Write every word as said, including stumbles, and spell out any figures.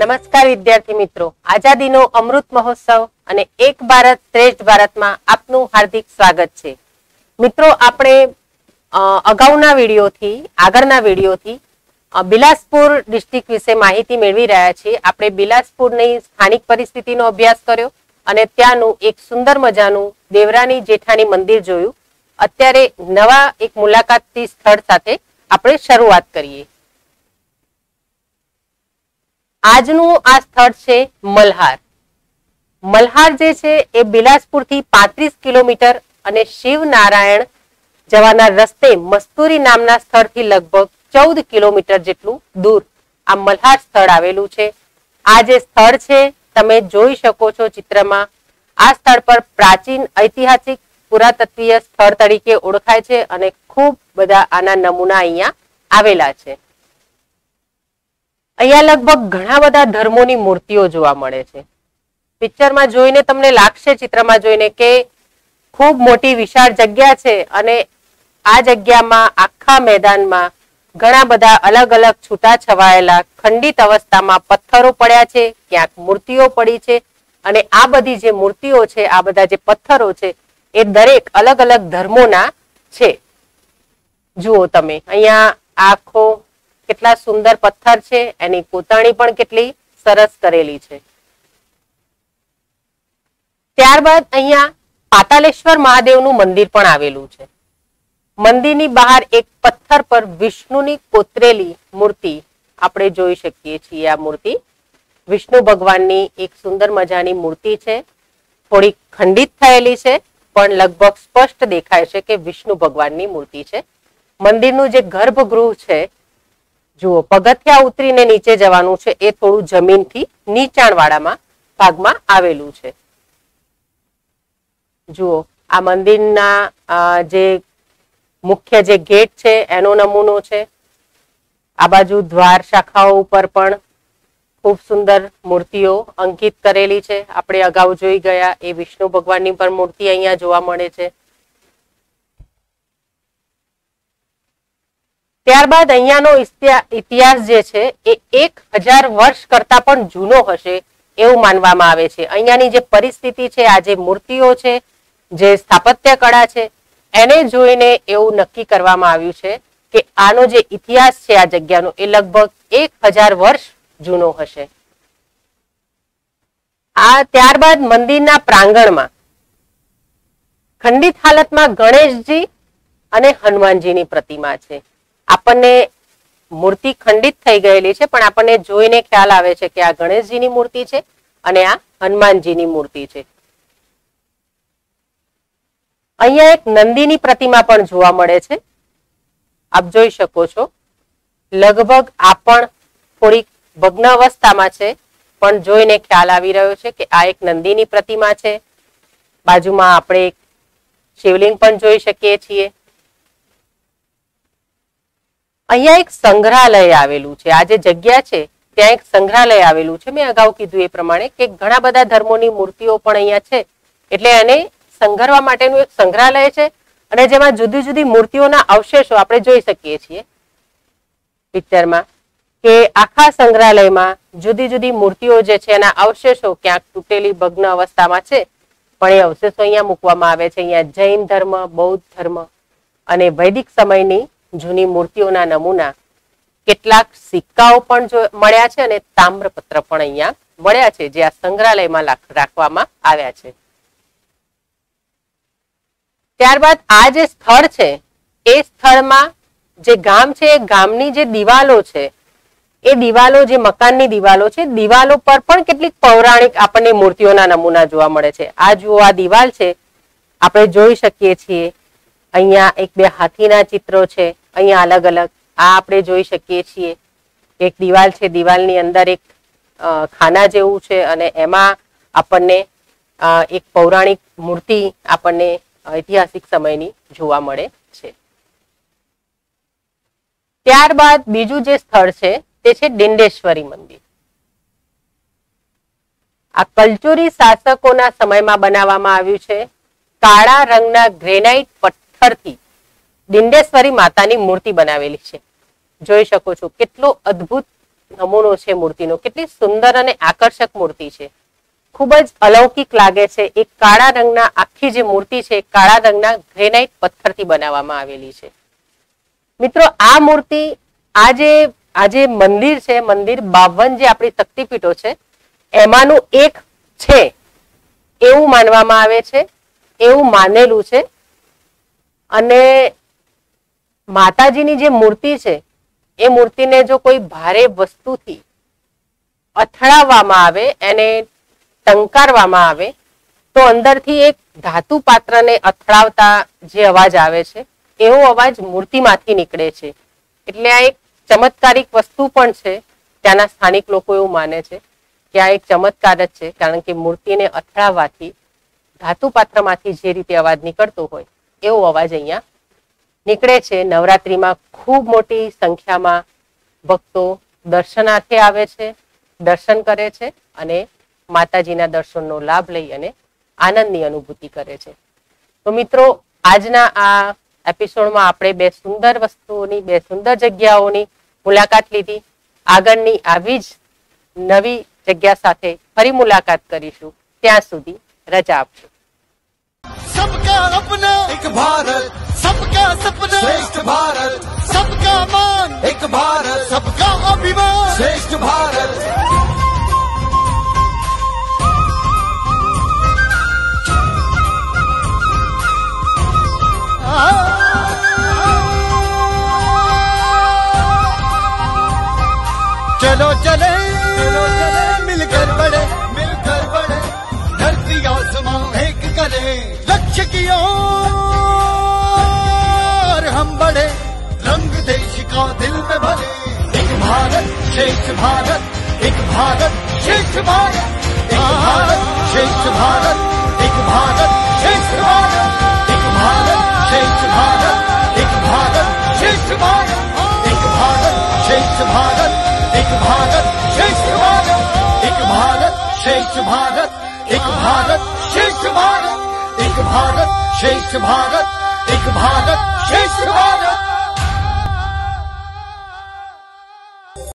નમસ્કાર વિદ્યાર્થી મિત્રો, આઝાદીનો અમૃત મહોત્સવ અને એક ભારત શ્રેષ્ઠ ભારતમાં આપનું હાર્દિક સ્વાગત છે. મિત્રો, આપણે અગાઉના વિડીયોથી આગળના વિડીયોથી બિલાસપુર ડિસ્ટ્રિક્ટ વિશે માહિતી મેળવી રહ્યા છીએ. આપણે બિલાસપુરની સ્થાનિક પરિસ્થિતિનો અભ્યાસ કર્યો અને ત્યાંનું એક સુંદર મજાનું દેવરાની જેઠાણી મંદિર જોયું. અત્યારે નવા એક મુલાકાતી સ્થળ સાથે આપણે શરૂઆત કરીએ. આજનું આ સ્થળ છે મલ્હાર. મલ્હાર જે છે એ બિલાસપુર થી પાંત્રીસ કિલોમીટર અને શિવનારાયણ જવાના રસ્તે મસ્તુરી નામના સ્થળથી લગભગ ચૌદ કિલોમીટર જેટલું દૂર આ મલ્હાર સ્થળ આવેલું છે. આ જે સ્થળ છે તમે જોઈ શકો છો ચિત્રમાં. આ સ્થળ પર પ્રાચીન ઐતિહાસિક પુરાતત્વીય સ્થળ તરીકે ઓળખાય છે અને ખૂબ બધા આના નમૂના અહીંયા આવેલા છે. અહીંયા લગભગ ઘણા બધા ધર્મોની મૂર્તિઓ જોવા મળે છે. પિક્ચરમાં જોઈને તમને લાગશે, ચિત્રમાં જોઈને, કે ખૂબ મોટી વિશાળ જગ્યા છે અને આ જગ્યામાં આખા મેદાનમાં ઘણા બધા અલગ અલગ છૂટા છવાયેલા ખંડિત અવસ્થામાં પથ્થરો પડ્યા છે, ક્યાંક મૂર્તિઓ પડી છે અને આ બધી જે મૂર્તિઓ છે, આ બધા જે પથ્થરો છે એ દરેક અલગ અલગ ધર્મોના છે. જુઓ તમે અહીંયા આખો કેટલા સુંદર પથ્થર છે, એની કોતરણી પણ કેટલી સરસ કરેલી છે. ત્યારબાદ અહીંયા પાતાલેશ્વર મહાદેવનું મંદિર પણ આવેલું છે. મંદિરની બહાર એક પથ્થર પર વિષ્ણુની કોતરેલી મૂર્તિ આપણે જોઈ શકીએ છીએ. આ મૂર્તિ વિષ્ણુ ભગવાનની એક સુંદર મજાની મૂર્તિ છે. થોડી ખંડિત થયેલી છે પણ લગભગ સ્પષ્ટ દેખાય છે કે વિષ્ણુ ભગવાનની મૂર્તિ છે. મંદિરનું જે ગર્ભગૃહ છે, જુઓ, પગથિયા ઉતરીને નીચે જવાનું છે, એ થોડું જમીનથી નીચાણવાળામાં ભાગમાં આવેલું છે. જુઓ, આ મંદિરના જે મુખ્ય જે ગેટ છે એનો નમૂનો છે. આ બાજુ દ્વાર શાખાઓ ઉપર પણ ખૂબ સુંદર મૂર્તિઓ અંકિત કરેલી છે. આપણે અગાઉ જોઈ ગયા એ વિષ્ણુ ભગવાનની પણ મૂર્તિ અહીંયા જોવા મળે છે. ત્યારબાદ અહીંયાનો ઇતિહાસ જે છે એ એક હજાર વર્ષ કરતા પણ જૂનો હશે એવું માનવામાં આવે છે. અહીંયાની જે પરિસ્થિતિ છે, આ જે મૂર્તિઓ છે, જે સ્થાપત્ય કળા છે, એને જોઈને એવું નક્કી કરવામાં આવ્યું છે કે આનો જે ઇતિહાસ છે આ જગ્યાનો એ લગભગ એક હજાર વર્ષ જૂનો હશે. આ ત્યારબાદ મંદિરના પ્રાંગણમાં ખંડિત હાલતમાં ગણેશજી અને હનુમાનજીની પ્રતિમા છે. આપણને મૂર્તિ ખંડિત થઈ ગયેલી છે પણ આપણને જોઈને ખ્યાલ આવે છે કે આ ગણેશજીની મૂર્તિ છે અને આ હનુમાનજીની મૂર્તિ છે. અહીંયા એક નંદીની પ્રતિમા પણ જોવા મળે છે. આપ જોઈ શકો છો. લગભગ આ પણ થોડીક ભગ્ન અવસ્થામાં છે પણ જોઈને ખ્યાલ આવી રહ્યો છે કે આ એક નંદીની પ્રતિમા છે. બાજુમાં આપણે એક શિવલિંગ પણ જોઈ શકીએ છીએ. અહીંયા એક સંગ્રહાલય આવેલું છે. આ જે જગ્યા છે ત્યાં એક સંગ્રહાલય આવેલું છે. મેં અગાઉ કીધું એ પ્રમાણે કે ઘણા બધા ધર્મોની મૂર્તિઓ પણ અહીંયા છે, એટલે એને સંગ્રહવા માટેનું એક સંગ્રહાલય છે અને જેમાં જુદી જુદી મૂર્તિઓના અવશેષો આપણે જોઈ શકીએ છીએ પિક્ચરમાં, કે આખા સંગ્રહાલયમાં જુદી જુદી મૂર્તિઓ જે છે એના અવશેષો ક્યાંક તૂટેલી ભગ્ન અવસ્થામાં છે પણ એ અવશેષો અહીંયા મૂકવામાં આવે છે. અહીંયા જૈન ધર્મ, બૌદ્ધ ધર્મ અને વૈદિક સમયની જૂની મૂર્તિઓના નમૂના, કેટલાક સિક્કાઓ પણ મળ્યા છે અને તામ્રપત્ર પણ અહીંયા મળ્યા છે જે આ સંગ્રહાલયમાં રાખવામાં આવ્યા છે. ત્યારબાદ આ જે સ્થળ છે એ સ્થળમાં જે ગામ છે એ ગામની જે દિવાલો છે એ દિવાલો, જે મકાનની દિવાલો છે, દિવાલો પર પણ કેટલીક પૌરાણિક આપણને મૂર્તિઓના નમૂના જોવા મળે છે. આ જુઓ, આ દિવાલ છે, આપણે જોઈ શકીએ છીએ. અહીંયા એક બે હાથીના ચિત્રો છે. અહીંયા અલગ અલગ આ આપણે જોઈ શકીએ છીએ. એક દિવાલ છે, દિવાલની અંદર એક ખાના જેવું છે અને એમાં આપણને એક પૌરાણિક મૂર્તિ આપણને ઐતિહાસિક સમયની જોવા મળે છે. ત્યારબાદ બીજું જે સ્થળ છે તે છે ડિંડેશ્વરી મંદિર. આ કલ્ચુરી શાસકોના સમયમાં બનાવવામાં આવ્યું છે. કાળા રંગના ગ્રેનાઇટ પથ્થરથી ડિંડેશ્વરી માતાની મૂર્તિ બનાવેલી છે. જોઈ શકો છો કેટલો અદ્ભુત નમૂનો છે મૂર્તિનો. કેટલી સુંદર અને આકર્ષક મૂર્તિ છે, ખૂબ જ અલૌકિક લાગે છે. એક કાળા રંગના આખી જે મૂર્તિ છે કાળા રંગના ગ્રેનાઇટ પથ્થરથી બનાવવામાં આવેલી છે. મિત્રો આ મૂર્તિ આ જે આ જે મંદિર છે, મંદિર બાવન જે આપણી શક્તિપીઠો છે એમાંનું એક છે એવું માનવામાં આવે છે, એવું માનેલું છે. અને માતાજીની જે મૂર્તિ છે એ મૂર્તિને જો કોઈ ભારે વસ્તુથી અથડાવવામાં આવે, એને ટંકારવામાં આવે તો અંદરથી એક ધાતુ પાત્રને અથડાવતા જે અવાજ આવે છે એવો અવાજ મૂર્તિમાંથી નીકળે છે. એટલે આ એક ચમત્કારિક વસ્તુ પણ છે. ત્યાંના સ્થાનિક લોકો એવું માને છે કે આ એક ચમત્કાર જ છે, કારણ કે મૂર્તિને અથડાવવાથી ધાતુ પાત્રમાંથી જે રીતે અવાજ નીકળતો હોય એવો અવાજ અહીંયા નીકળે છે. નવરાત્રિમાં ખૂબ મોટી સંખ્યામાં ભક્તો દર્શનાર્થે આવે છે, દર્શન કરે છે અને માતાજીના દર્શનનો લાભ લઈ અને આનંદની અનુભૂતિ કરે છે. તો મિત્રો આજના આ એપિસોડમાં આપણે બે સુંદર વસ્તુઓની, બે સુંદર જગ્યાઓની મુલાકાત લીધી. આગળની આવી જ નવી જગ્યા સાથે ફરી મુલાકાત કરીશું. ત્યાં સુધી રજા આપજો. सबका अपना एक भारत, सबका सपना श्रेष्ठ भारत, सबका मान एक भारत, सबका अभिमान श्रेष्ठ भारत. चलो चले चलो चले मिलकर बढ़े, मिलकर बढ़े, धरती आसमां एक करे, लक्ष्य की ओर हम बढ़े, रंग देश का दिल में भरे. एक भारत श्रेष्ठ भारत, एक भारत श्रेष्ठ भारत, एक भारत श्रेष्ठ भारत, एक भारत श्रेष्ठ भारत, एक भारत श्रेष्ठ भारत, एक भारत श्रेष्ठ भारत, एक भारत श्रेष्ठ भारत, एक भारत श्रेष्ठ भारत, एक भारत श्रेष्ठ भारत, एक भारत श्रेष्ठ भारत, एक भारत श्रेष्ठ भारत, एक भारत श्रेष्ठ भारत.